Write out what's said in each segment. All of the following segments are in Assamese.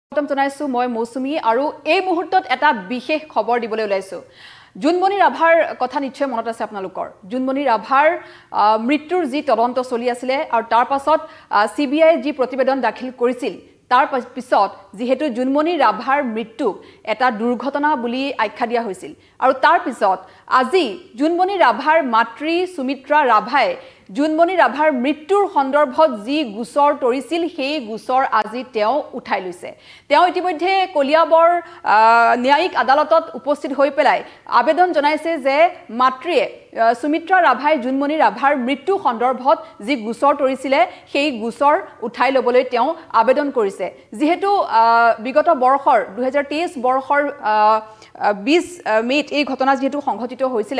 জনাইছো মই মৌসুমী আৰু এই মুহূৰ্তত এটা বিশেষ খবৰ দিবলৈ ওলাইছো জুনমনি ৰাভাৰ কথা নিশ্চয় মনত আছে আপোনালোকৰ জুনমনি ৰাভাৰ মৃত্যুৰ যি তদন্ত চলি আছিল আৰু তাৰ পাছত সিবিআই যি প্ৰতিবেদন দাখিল কৰিছিল তাৰ পিছত যেহেতু জুনমনি ৰাভাৰ মৃত্যু এটা দুৰ্ঘটনা বুলি আখ্যা দিয়া হৈছিল আৰু তাৰ পিছত আজি জুনমনি ৰাভাৰ মাতৃ সুমিত্ৰা ৰাভাই জুনমনি ৰাভাৰ মৃত্যুৰ সন্দৰ্ভত যি গুছৰ তৰিছিল সেই গুছৰ আজি তেওঁ উঠাই লৈছে তেওঁ ইতিমধ্যে কলিয়াবৰ ন্যায়িক আদালতত উপস্থিত হৈ পেলাই আবেদন জনাইছে যে মাতৃয়ে সুমিত্ৰা ৰাভাই জুনমনি ৰাভাৰ মৃত্যু সন্দৰ্ভত যি গুছৰ তৰিছিল সেই গুছৰ উঠাই লবলৈ তেওঁ আবেদন কৰিছে যেহেতু বিগত বৰ্ষৰ 2023 বৰ্ষৰ 20 মেত এই ঘটনা যেহেতু সংঘটিত হৈছিল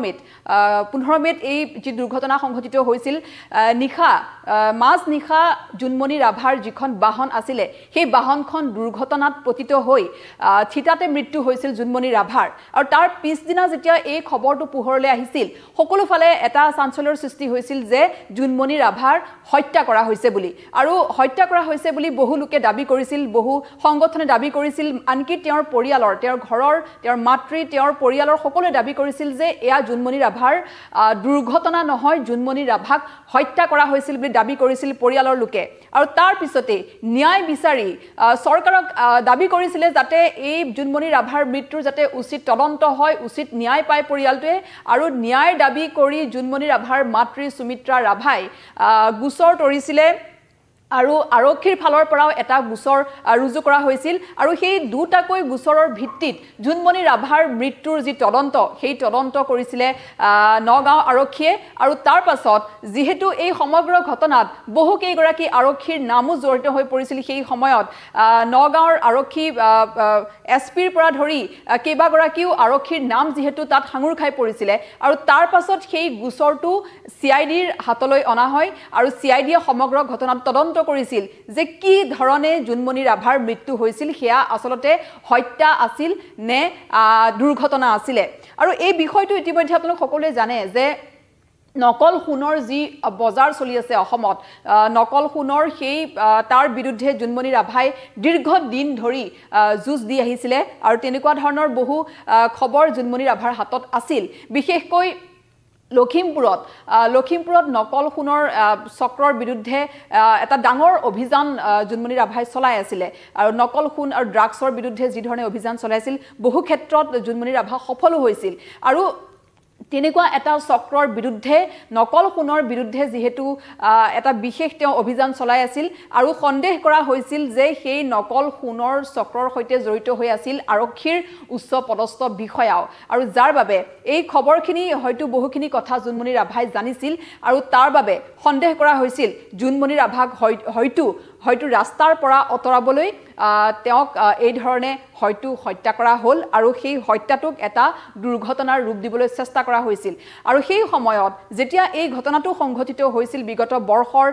15 মেত এই যি দুৰ্ঘটনা সংঘটিত হৈছিল নিখা মাজ নিখা জুনমনি ৰাভাৰ যিখন বাহন আছিল সেই বাহনখন দুৰ্ঘটনাত পতিত হৈ থিতাতে মৃত্যু হৈছিল জুনমনি ৰাভাৰ আৰু তাৰ পিছদিনা যেতিয়া এই খবৰটো পোহৰলৈ আহিছিল সকলো ফালে এটা চাঞ্চল্যৰ সৃষ্টি হৈছিল যে জুনমনি ৰাভাৰ হত্যা কৰা হৈছে বুলি আৰু হত্যা কৰা হৈছে বুলি বহু লোকে দাবী কৰিছিল বহু সংগঠনে দাবী কৰিছিল আনকি তেওঁৰ পৰিয়ালৰ তেওঁৰ ঘৰৰ তেওঁৰ মাতৃ তেওঁৰ পৰিয়ালৰ সকলোৱে দাবী কৰিছিল যে এয়া জুনমনি ৰাভাৰ দুৰ্ঘটনা নহয় জুনমনি ৰাভাক হত্যা কৰা হৈছিল বুলি দাবী কৰিছিল পৰিয়ালৰ লোকে আৰু তাৰ পিছতে ন্যায় বিচাৰি চৰকাৰক দাবী কৰিছিল যাতে এই জুনমনি ৰাভাৰ মৃত্যুৰ যাতে উচিত তদন্ত হয় উচিত ন্যায় পায় পৰিয়ালটোৱে আৰু ন্যায় দাবী কৰি জুনমনি ৰাভাৰ মাতৃ সুমিত্ৰা ৰাভাই গুছৰ তৰিছিল আৰু আৰক্ষীৰ ফালৰ পৰাও এটা গুছৰ ৰুজু কৰা হৈছিল আৰু সেই দুটাকৈ গুছৰৰ ভিত্তিত জুনমনি ৰাভাৰ মৃত্যুৰ যি তদন্ত সেই তদন্ত কৰিছিল নগাঁও আৰক্ষীয়ে আৰু তাৰ পাছত যেহেতু এই সমগ্ৰ ঘটনাত বহু কেইগৰাকী আৰক্ষীৰ নামো জড়িত হৈ পৰিছিল সেই সময়ত নগাঁওৰ আৰক্ষী এছপিৰ পৰা ধৰি কেইবাগৰাকীও আৰক্ষীৰ নাম যেহেতু তাত সাঙুৰ খাই পৰিছিল আৰু তাৰ পাছত সেই গুছৰটো সিআইডিৰ হাতলৈ অনা হয় আৰু সিআইডিয়ে সমগ্ৰ ঘটনাত তদন্ত কৰিছিল যে কি ধৰণে জুনমনি ৰাভাৰ মৃত্যু হৈছিল হেয়া আসলতে হত্যা আছিল নে দুৰ্ঘটনা আছিল আৰু এই বিষয়টো ইতিমধ্যে আপোনালোক সকলোৱে জানে যে নকল সোণৰ যি বজাৰ চলি আছে অসমত নকল সোণৰ সেই তাৰ বিৰুদ্ধে জুনমনি ৰাভাই দীৰ্ঘ দিন ধৰি যুঁজ দি আহিছিল আৰু তেনেকুৱা ধৰণৰ বহু খবৰ জুনমনি ৰাভাৰ হাতত আছিল বিশেষকৈ লখিমপুৰত নকল সোণৰ চক্ৰৰ বিৰুদ্ধে এটা ডাঙৰ অভিযান জুনমনি ৰাভাই চলাই আছিল আৰু নকল সোণ আৰু ড্ৰাগছৰ বিৰুদ্ধে যি ধৰণে অভিযান চলাইছিল বহু ক্ষেত্ৰত জুনমনি ৰাভা সফল হৈছিল আৰু তেনেকুৱা এটা চক্ৰৰ বিৰুদ্ধে নকল সোণৰ বিৰুদ্ধে যেহেতু এটা বিশেষ তেওঁ অভিযান চলাই আছিল আৰু সন্দেহ কৰা হৈছিল যে সেই নকল সোণৰ চক্ৰৰ সৈতে জড়িত হৈ আছিল আৰক্ষীৰ উচ্চ পদস্থ বিষয়াও আৰু যাৰ বাবে এই খবৰখিনি হয়তো বহুখিনি কথা জুনমনি ৰাভাই জানিছিল আৰু তাৰ বাবে সন্দেহ কৰা হৈছিল জুনমনি ৰাভাক হয়তো ৰাস্তাৰ পৰা অতৰাবলৈ তেওঁক এই ধৰণে হয়তো হত্যা কৰা হ'ল আৰু সেই হত্যাটোক এটা দুৰ্ঘটনাৰ ৰূপ দিবলৈ চেষ্টা কৰা হৈছিল আৰু সেই সময়ত যেতিয়া এই ঘটনাটো সংঘটিত হৈছিল বিগত বৰ্ষৰ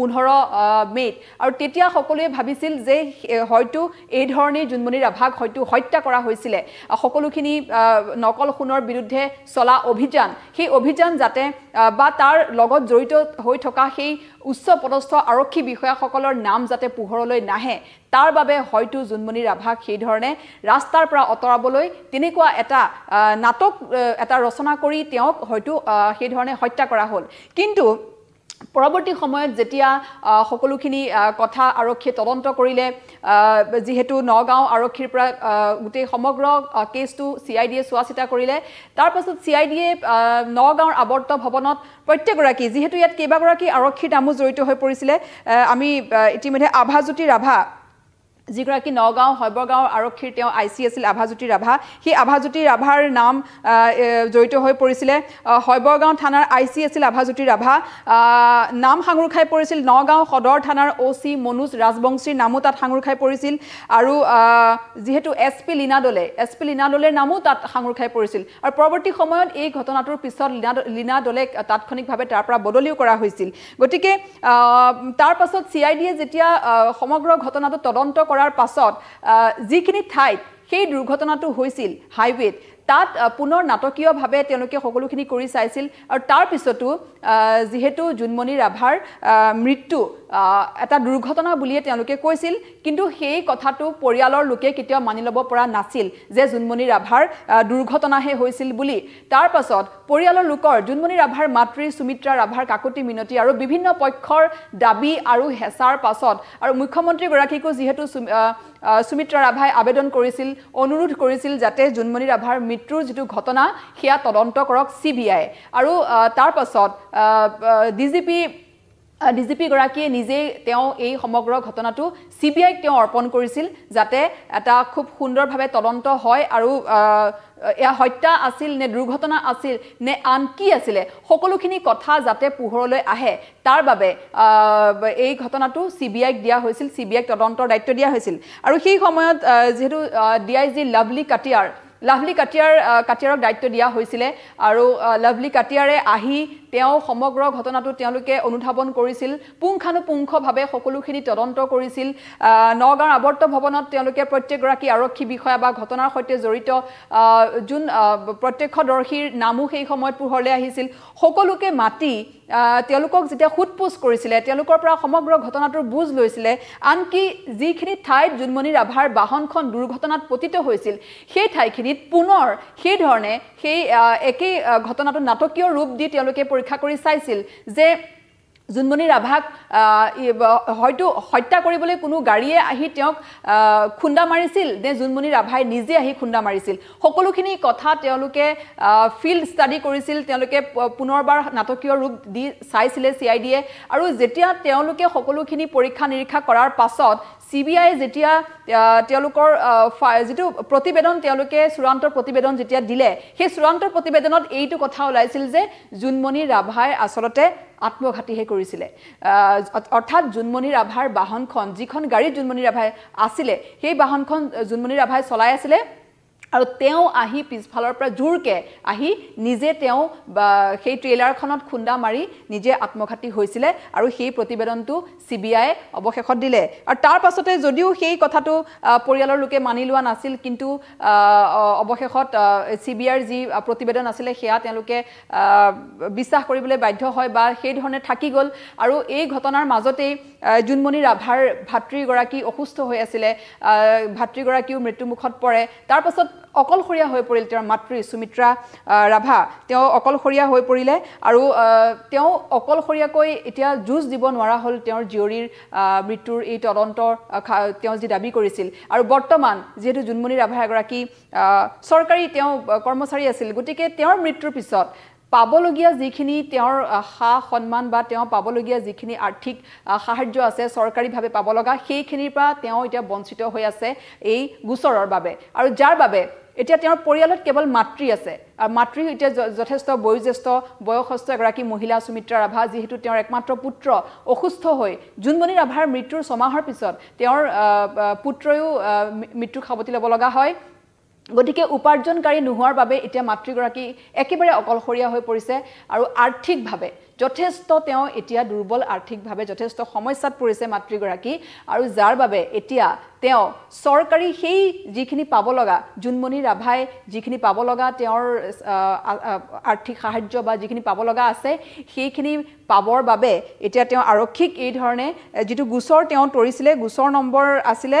15 মেত আৰু তেতিয়া সকলোৱে ভাবিছিল যে হয়তো এই ধৰণে জুনমনি ৰাভাক হয়তো হত্যা কৰা হৈছিল সকলোখিনি নকল সোণৰ বিৰুদ্ধে চলা অভিযান সেই অভিযান যাতে বা তাৰ লগত জড়িত হৈ থকা সেই উচ্চ পদস্থ আৰক্ষী বিষয়াসকলৰ নাম যাতে পোহৰলৈ নাহে তাৰ বাবে হয়তো জুনমনি ৰাভাক সেই ধৰণে ৰাস্তাৰ পৰা অতৰাবলৈ তেনেকুৱা এটা নাটক এটা ৰচনা কৰি তেওঁক হয়তো সেই ধৰণে হত্যা কৰা হ'ল কিন্তু পৰৱৰ্তী সময়ত যেতিয়া সকলোখিনি কথা আৰক্ষীয়ে তদন্ত কৰিলে যেহেতু নগাঁও আৰক্ষীৰ পৰা গোটেই সমগ্ৰ কেছটো সিআইডিয়ে চোৱাচিতা কৰিলে তাৰ পাছত সিআইডিয়ে নগাঁওৰ আৱৰ্ত ভৱনত প্ৰত্যেকগৰাকী যেহেতু ইয়াত কেইবাগৰাকী আৰক্ষীৰ নামো জড়িত হৈ পৰিছিল আমি ইতিমধ্যে আভাজ্যোতি ৰাভা যিগৰাকী নগাঁও হৈবৰগাঁও আৰক্ষীৰ তেওঁ আইচি আছিল আভাজ্যোতি ৰাভা সেই আভাজ্যোতি ৰাভাৰ নাম জড়িত হৈ পৰিছিল হৈবৰগাঁও থানাৰ আইচি আছিল আভাজ্যোতি ৰাভা নাম সাঙুৰ খাই পৰিছিল নগাঁও সদৰ থানাৰ ওচি মনোজ ৰাজবংশীৰ নামো তাত সাঙুৰ খাই পৰিছিল আৰু যেহেতু এছপি লীনা দলেৰ নামো তাত সাঙুৰ খাই পৰিছিল আৰু পৰৱৰ্তী সময়ত এই ঘটনাটোৰ পিছত লীনা দলে তাৎক্ষণিকভাৱে তাৰ পৰা বদলিও কৰা হৈছিল গতিকে তাৰ পাছত সিআইডিয়ে যেতিয়া সমগ্ৰ ঘটনাটো তদন্ত কৰাৰ পাছত যিখিনি ঠাইত সেই দুৰ্ঘটনাটো হৈছিল হাইৱেত তাত পুনৰ নাটকীয়ভাৱে তেওঁলোকে সকলোখিনি কৰি চাইছিল আৰু তাৰ পিছতো যেহেতু জুনমনি ৰাভাৰ মৃত্যু এটা দুৰ্ঘটনা বুলিয়ে তেওঁলোকে কৈছিল কিন্তু সেই কথাটো পৰিয়ালৰ লোকে কেতিয়াও মানি ল'ব পৰা নাছিল যে জুনমনি ৰাভাৰ দুৰ্ঘটনাহে হৈছিল বুলি তাৰ পাছত পৰিয়ালৰ লোকৰ জুনমনি ৰাভাৰ মাতৃ সুমিত্ৰা ৰাভাৰ কাকতি মিনতি আৰু বিভিন্ন পক্ষৰ দাবী আৰু হেঁচাৰ পাছত আৰু মুখ্যমন্ত্ৰী গৰাকীকো যিহেতু সুমিত্ৰা ৰাভাই আবেদন কৰিছিল অনুৰোধ কৰিছিল যাতে জুনমনি ৰাভাৰ মৃত্যুৰ যেটো ঘটনা সেয়া তদন্ত কৰক সিবিআই আৰু তাৰ পাছত ডিজিপি গৰাকীয়ে নিজে তেওঁ এই সমগ্ৰ ঘটনাটো সিবিআইক তেওঁ অৰ্পণ কৰিছিল যাতে এটা খুব সুন্দৰভাৱে তদন্ত হয় আৰু এয়া হত্যা আছিল নে দুৰ্ঘটনা আছিল নে আন কি আছিল সকলোখিনি কথা যাতে পোহৰলৈ আহে তাৰ বাবে এই ঘটনাটো সিবিআইক দিয়া হৈছিল সিবিআইক তদন্তৰ দায়িত্ব দিয়া হৈছিল আৰু সেই সময়ত যেহেতু ডিআইজি লাভলি কাটিয়াৰক দায়িত্ব দিয়া হৈছিল আৰু লাভলি কাটিয়াৰে আহি তেওঁ সমগ্ৰ ঘটনাটো তেওঁলোকে অনুধাৱন কৰিছিল পুংখানুপুংখভাৱে সকলোখিনি তদন্ত কৰিছিল নগাঁৱৰ আৱৰ্ত ভৱনত তেওঁলোকে প্ৰত্যেকগৰাকী আৰক্ষী বিষয়া বা ঘটনাৰ সৈতে জড়িত যোন প্ৰত্যক্ষদৰ্শীৰ নামো সেই সময়ত পোহৰলৈ আহিছিল সকলোকে মাতি তেওঁলোকক যেতিয়া খুটপুছ কৰিছিলে তেওঁলোকৰ পৰা সমগ্ৰ ঘটনাটোৰ বুজ লৈছিলে আনকি যিখিনি ঠাইত জুনমনি ৰাভাৰ বাহনখন দুৰ্ঘটনাত পতিত হৈছিল সেই ঠাইখিনিত পুনৰ সেই ধৰণে সেই একেই ঘটনাটো নাটকীয় ৰূপ দি তেওঁলোকে পৰীক্ষা কৰি চাইছিল যে জুনমনি ৰাভাক হয়তো হত্যা কৰিবলৈ কোনো গাড়ীয়ে আহি তেওঁক খুন্দা মাৰিছিল নে জুনমনি ৰাভাই নিজে আহি খুন্দা মাৰিছিল সকলোখিনি কথা তেওঁলোকে ফিল্ড ষ্টাডি কৰিছিল তেওঁলোকে পুনৰবাৰ নাটকীয় ৰূপ দি চাইছিলে সিআইডিয়ে আৰু যেতিয়া তেওঁলোকে সকলোখিনি পৰীক্ষা নিৰীক্ষা কৰাৰ পাছত সিবিআই যেতিয়া তেওঁলোকৰ যেটো প্ৰতিবেদন তেওঁলোকে চূড়ান্ত প্ৰতিবেদন যেতিয়া দিলে সেই চূড়ান্ত প্ৰতিবেদনত এইটো কথা ওলাইছিল যে জুনমনি ৰাভাই আসলতে আত্মঘাতীহে কৰিছিলে অৰ্থাৎ জুনমনি ৰাভাৰ বাহনখন যিখন গাড়ী জুনমনি ৰাভাই আছিল সেই বাহনখন জুনমনি ৰাভাই চলাই আছিল আৰু তেওঁ আহি পিছফালৰ পৰা জোৰকে আহি নিজে তেওঁ সেই ট্ৰেইলাৰখনত খুন্দা মাৰি নিজে আত্মঘাতী হৈছিল আৰু সেই প্ৰতিবেদনটো সিবিআই অৱশেষত দিলে আৰু তাৰ পাছতে যদিও সেই কথাটো পৰিয়ালৰ লোকে মানি লোৱা নাছিল কিন্তু অৱশেষত সিবিআইৰ যি প্ৰতিবেদন আছিল সেয়া তেওঁলোকে বিশ্বাস কৰিবলৈ বাধ্য হয় বা সেই ধৰণে থাকি গ'ল আৰু এই ঘটনাৰ মাজতে জুনমনি ৰাভাৰ ভাতৃগৰাকী অসুস্থ হৈ আছিল ভাতৃগৰাকীও মৃত্যুমুখত পৰে তাৰ পাছত অকলশৰীয়া হৈ পৰিল তেওঁৰ মাতৃ সুমিত্ৰা ৰাভা তেওঁ অকলশৰীয়া হৈ পৰিলে আৰু তেওঁ অকলশৰীয়াকৈ এতিয়া যুঁজ দিব নোৱাৰা হ'ল তেওঁৰ জীয়ৰীৰ মৃত্যুৰ এই তদন্তৰ তেওঁ যি দাবী কৰিছিল আৰু বৰ্তমান যেহেতু জুনমনি ৰাভা এগৰাকী চৰকাৰী তেওঁ কৰ্মচাৰী আছিল গতিকে তেওঁৰ মৃত্যুৰ পিছত পাবলগীয়া যিখিনি তেওঁৰ সন্মান বা তেওঁ পাবলগীয়া যিখিনি আৰ্থিক সাহায্য আছে চৰকাৰীভাৱে পাব লগা সেইখিনিৰ পৰা তেওঁ এতিয়া বঞ্চিত হৈ আছে এই গোচৰৰ বাবে আৰু যাৰ বাবে এতিয়া তেওঁৰ পৰিয়ালত কেৱল মাতৃ আছে আৰু মাতৃ এতিয়া যথেষ্ট বয়সস্থ এগৰাকী মহিলা সুমিত্ৰা ৰাভা যেহেতু তেওঁৰ একমাত্ৰ পুত্ৰ অসুস্থ হৈ জুনমনি ৰাভাৰ মৃত্যুৰ 6 মাহৰ পিছত তেওঁৰ পুত্ৰয়ো মৃত্যু খাবতি ল'ব লগা হয় গতিকে উপাৰ্জনকাৰী নোহোৱাৰ বাবে এতিয়া মাতৃগৰাকী একেবাৰে অকলশৰীয়া হৈ পৰিছে আৰু আৰ্থিকভাৱে যথেষ্ট তেওঁ এতিয়া দুৰ্বল আৰ্থিকভাৱে যথেষ্ট সমস্যাত পৰিছে মাতৃগৰাকী আৰু যাৰ বাবে এতিয়া তেওঁ চৰকাৰী সেই যিখিনি পাব লগা জুনমনি ৰাভাই যিখিনি পাব লগা তেওঁৰ আৰ্থিক সাহায্য বা যিখিনি পাব লগা আছে সেইখিনি পাবৰ বাবে এতিয়া তেওঁ আৰক্ষীক এই ধৰণে যেটো গোচৰ তেওঁ তৰিছিলে গোচৰ নম্বৰ আছিলে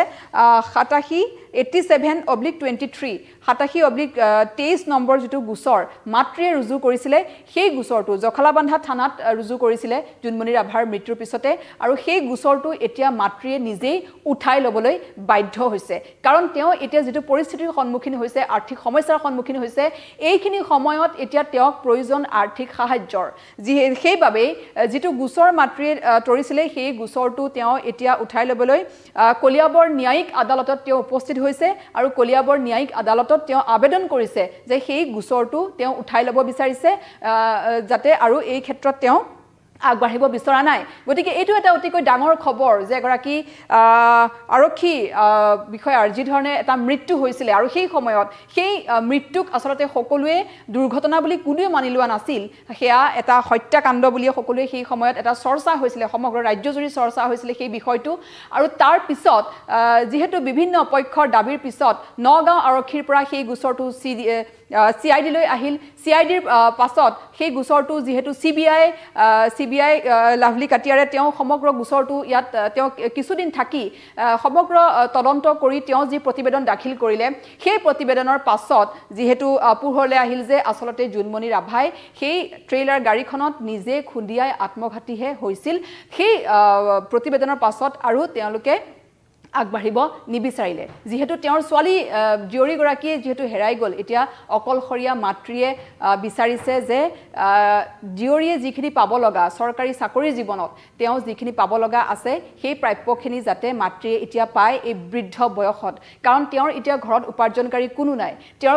87/23 87/23 নম্বৰ যেটো গোচৰ মাতৃয়ে ৰুজু কৰিছিলে সেই গোচৰটো জখলাবান্ধা থানাত ৰুজু কৰিছিলে জুনমনি ৰাভাৰ মৃত্যুৰ পিছতে আৰু সেই গোচৰটো এতিয়া মাতৃয়ে নিজেই উঠাই ল'বলৈ বাধ্য হৈছে কাৰণ তেওঁ এতিয়া যেটো পৰিস্থিতিৰ সন্মুখীন হৈছে আৰ্থিক সমস্যাৰ সন্মুখীন হৈছে এইখিনি সময়ত এতিয়া তেওঁক প্ৰয়োজন আৰ্থিক সাহায্যৰ সেইবাবে যেটো গোচৰ মাতৃয়ে তৰিছিলে সেই গোচৰটো তেওঁ এতিয়া উঠাই ল'বলৈ কলিয়াবৰ ন্যায়িক আদালতত তেওঁ উপস্থিত হৈছে আৰু কলিয়াবৰ ন্যায়িক আদালতত তেওঁ আবেদন কৰিছে যে সেই গোচৰটো তেওঁ উঠাই ল'ব বিচাৰিছে যাতে আৰু এই ক্ষেত্ৰত তেওঁ আগবাঢ়িব বিচৰা নাই গতিকে এইটো এটা অতিকৈ ডাঙৰ খবৰ যে এগৰাকী আৰক্ষী বিষয়াৰ যি ধৰণে এটা মৃত্যু হৈছিল আৰু সেই সময়ত সেই মৃত্যুক আসলতে সকলোৱে দুৰ্ঘটনা বুলি কোনেও মানি লোৱা নাছিল সেয়া এটা হত্যাকাণ্ড বুলি সকলোৱে সেই সময়ত এটা চৰ্চা হৈছিল সমগ্ৰ ৰাজ্যজুৰি চৰ্চা হৈছিল সেই বিষয়টো আৰু তাৰ পিছত যেহেতু বিভিন্ন পক্ষৰ দাবীৰ পিছত নগাঁও আৰক্ষীৰ পৰা সেই গোচৰটো CID লৈ আহিল CIDৰ পাছত সেই গোচৰটো যেহেতু CBI লাভলি কাটিয়াৰে তেওঁ সমগ্ৰ গোচৰটো ইয়াত তেওঁ কিছুদিন থাকি সমগ্ৰ তদন্ত কৰি তেওঁ যি প্ৰতিবেদন দাখিল কৰিলে সেই প্ৰতিবেদনৰ পাছত যেহেতু পুৰহৰলৈ আহিল যে আসলতে জুনমণি ৰাভাই সেই ট্ৰেইলাৰ গাড়ীখনত নিজে খুন্দিয়াই আত্মঘাতীহে হৈছিল সেই প্ৰতিবেদনৰ পাছত আৰু তেওঁলোকে আগবাঢ়িব নিবিচাৰিলে যেহেতু তেওঁৰ ছোৱালী জীয়ৰীগৰাকীয়ে যেহেতু হেৰাই গ'ল এতিয়া অকলশৰীয়া মাতৃয়ে বিচাৰিছে যে জীয়ৰীয়ে যিখিনি পাব লগা চৰকাৰী চাকৰি জীৱনত তেওঁ যিখিনি পাব লগা আছে সেই প্ৰাপ্যখিনি যাতে মাতৃয়ে এতিয়া পায় এই বৃদ্ধ বয়সত কাৰণ তেওঁৰ এতিয়া ঘৰত উপাৰ্জনকাৰী কোনো নাই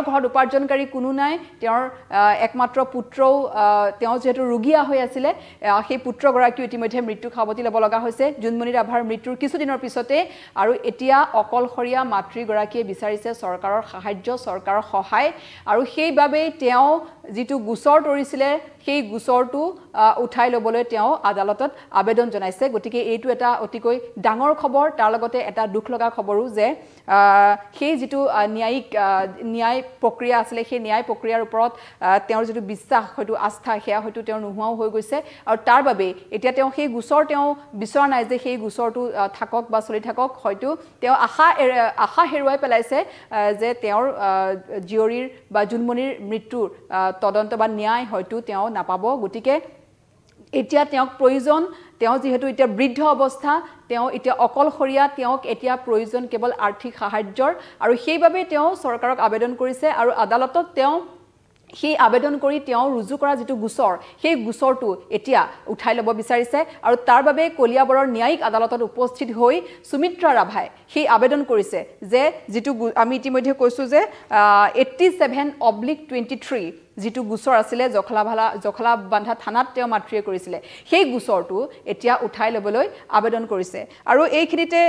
তেওঁৰ একমাত্ৰ পুত্ৰও তেওঁ যেহেতু ৰোগীয়া হৈ আছিলে সেই পুত্ৰগৰাকীও ইতিমধ্যে মৃত্যু খাবতি ল'ব লগা হৈছে জুনমণি ৰাভাৰ মৃত্যুৰ কিছুদিনৰ পিছতে আৰু এতিয়া অকলশৰীয়া মাতৃগৰাকীয়ে বিচাৰিছে চৰকাৰৰ সাহায্য চৰকাৰৰ সহায় আৰু সেইবাবে তেওঁ যেটো গোচৰ তৰিছিলে সেই গোচৰটো উঠাই ল'বলৈ তেওঁ আদালতত আবেদন জনাইছে গতিকে এইটো এটা অতিকৈ ডাঙৰ খবৰ তাৰ লগতে এটা দুখ লগা খবৰো যে সেই যেটো ন্যায় প্ৰক্ৰিয়া আছিল সেই ন্যায় প্ৰক্ৰিয়াৰ ওপৰত তেওঁৰ যেটো বিশ্বাস হয়তো আস্থা হেয়া হয়তো তেওঁৰ নোহোৱাও হৈ গৈছে আৰু তাৰ বাবে এতিয়া তেওঁ সেই গোচৰ তেওঁ বিচৰা নাই যে সেই গোচৰটো থাকক বা চলি থাকক হয়তো তেওঁ আশা হেৰুৱাই পেলাইছে যে তেওঁৰ জীয়ৰীৰ বা জুনমণিৰ মৃত্যুৰ তদন্ত বা ন্যায় হয়তো তেওঁ নাপাব গতিকে এতিয়া তেওঁক প্ৰয়োজন তেওঁ যেহেতু এতিয়া বৃদ্ধ অৱস্থা তেওঁ এতিয়া অকলশৰীয়া তেওঁক এতিয়া প্ৰয়োজন কেৱল আৰ্থিক সাহায্যৰ আৰু সেইবাবে তেওঁ চৰকাৰক আবেদন কৰিছে আৰু আদালতত তেওঁ সেই আবেদন কৰি তেওঁ ৰুজু কৰা যেটো গোচৰ সেই গোচৰটো এতিয়া উঠাই ল'ব বিচাৰিছে আৰু তাৰ বাবে কলিয়াবৰৰ ন্যায়িক আদালতত উপস্থিত হৈ সুমিত্ৰা ৰাভাই সেই আবেদন কৰিছে যে যেটো আমি ইতিমধ্যে কৈছো যে 87/23 যেটো গোচৰ আছিল জখলাবান্ধা থানাত তেওঁ মাতৃয়ে কৰিছিল সেই গোচৰটো এতিয়া উঠাই ল'বলৈ আবেদন কৰিছে আৰু এইখিনিতে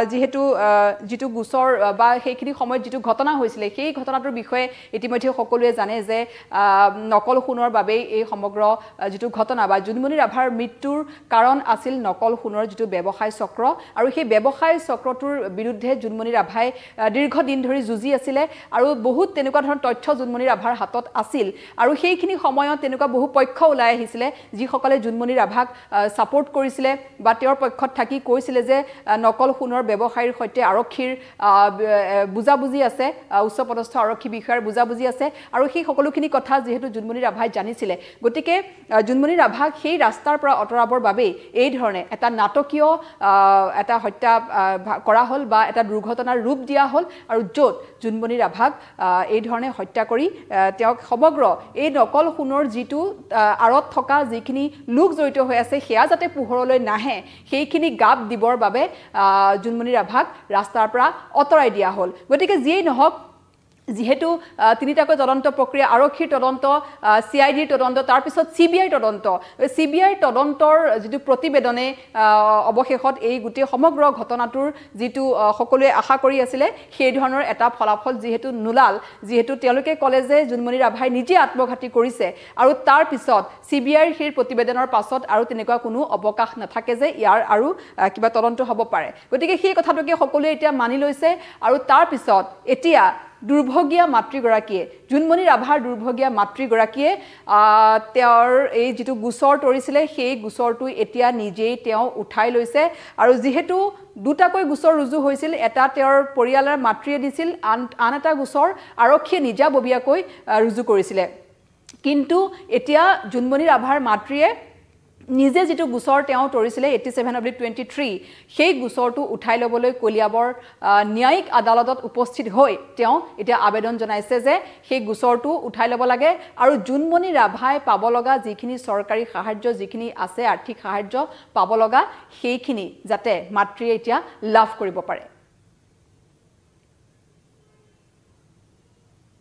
যেটো গোচৰ বা সেইখিনি সময়ত যেটো ঘটনা হৈছিল সেই ঘটনাটোৰ বিষয়ে ইতিমধ্যে সকলোৱে জানে যে নকল সোণৰ বাবে এই সমগ্ৰ যেটো ঘটনা বা জুনমণি ৰাভাৰ মৃত্যুৰ কাৰণ আছিল নকল সোণৰ যেটো ব্যৱসায় চক্ৰ আৰু সেই ব্যৱসায় চক্ৰটোৰ বিৰুদ্ধে জুনমণি ৰাভাই দীৰ্ঘদিন ধৰি যুঁজি আছিল আৰু বহুত তেনেকুৱা ধৰণৰ তথ্য জুনমণি ৰাভাৰ হাতত আছিল আৰু সেইখিনি সময়ত তেনেকুৱা বহু পক্ষ ওলাই আহিছিল যিসকলে জুনমণি ৰাভাক সাপোৰ্ট কৰিছিল বা তেওঁৰ পক্ষত থাকি কৈছিল যে নকল সোণৰ ব্যৱসায়ৰ সৈতে আৰক্ষীৰ বুজাবুজি আছে উচ্চপদস্থ আৰক্ষী বিষয়াৰ বুজাবুজি আছে আৰু সেই সকলোখিনি কথা যেহেতু জুনমণি ৰাভাই জানিছিল গতিকে জুনমণি ৰাভাক সেই ৰাস্তাৰ পৰা অতৰাবৰ বাবে এই ধৰণে এটা নাটকীয় এটা হত্যা কৰা হল বা এটা দুৰ্ঘটনাৰ ৰূপ দিয়া হল আৰু য'ত জুনমণি ৰাভাক এই ধৰণে হত্যা কৰি তেওঁক সমগ্ৰ এই নকল সোণৰ যেটো আৰত থকা যিখিনি লোক জড়িত হৈ আছে হেয়া যাতে পোহৰলৈ নাহে সেইখিনি গাপ দিবৰ বাবে জুনমণি ৰাভাক ৰাস্তাৰ পৰা অতৰাই দিয়া হল গতিকে যিয়েই নহওক যেহেতু তিনিটাকৈ তদন্ত প্ৰক্ৰিয়া আৰক্ষীৰ তদন্ত CIDৰ তদন্ত তাৰ পিছত CBIৰ তদন্তৰ যেটো প্ৰতিবেদনে অৱশেষত এই গুটি সমগ্ৰ ঘটনাটোৰ যেটো সকলোৱে আশা কৰি আছিল সেই ধৰণৰ এটা ফলাফল যেহেতু নুলাল যেহেতু তেওঁলোকে কলে যে জুনমণি ৰাভাই নিজে আত্মঘাতী কৰিছে আৰু তাৰ পিছত CBIৰ সেই প্ৰতিবেদনৰ পাছত আৰু তেনেকুৱা কোনো অৱকাশ নাথাকে যে ইয়াৰ আৰু কিবা তদন্ত হ'ব পাৰে গতিকে সেই কথাটোকে সকলোৱে এতিয়া মানি লৈছে আৰু তাৰ পিছত এতিয়া দুৰ্ভগীয়া মাতৃগৰাকীয়ে জুনমণি ৰাভাৰ দুৰ্ভগীয়া মাতৃগৰাকীয়ে তেওঁৰ এই যেটো গোচৰ তৰিছিলে সেই গোচৰটো এতিয়া নিজেই তেওঁ উঠাই লৈছে আৰু যেহেতু দুটাকৈ গোচৰ ৰুজু হৈছিল এটা তেওঁৰ পৰিয়ালৰ মাতৃয়ে দিছিল আন এটা গোচৰ আৰক্ষীয়ে নিজাববীয়াকৈ ৰুজু কৰিছিল কিন্তু এতিয়া জুনমণি ৰাভাৰ মাতৃয়ে নিজে যেটো গোচৰ তেওঁ তৰিছিল 87/23 সেই গোচৰটো উঠাই ল'বলৈ কলিয়াবৰ ন্যায়িক আদালতত উপস্থিত হৈ তেওঁ এতিয়া আবেদন জনাইছে যে সেই গোচৰটো উঠাই ল'ব লাগে আৰু জুনমণি ৰাভাই পাব লগা যিখিনি চৰকাৰী সাহায্য যিখিনি আছে আৰ্থিক সাহায্য পাব লগা সেইখিনি যাতে মাতৃয়ে এতিয়া লাভ কৰিব পাৰে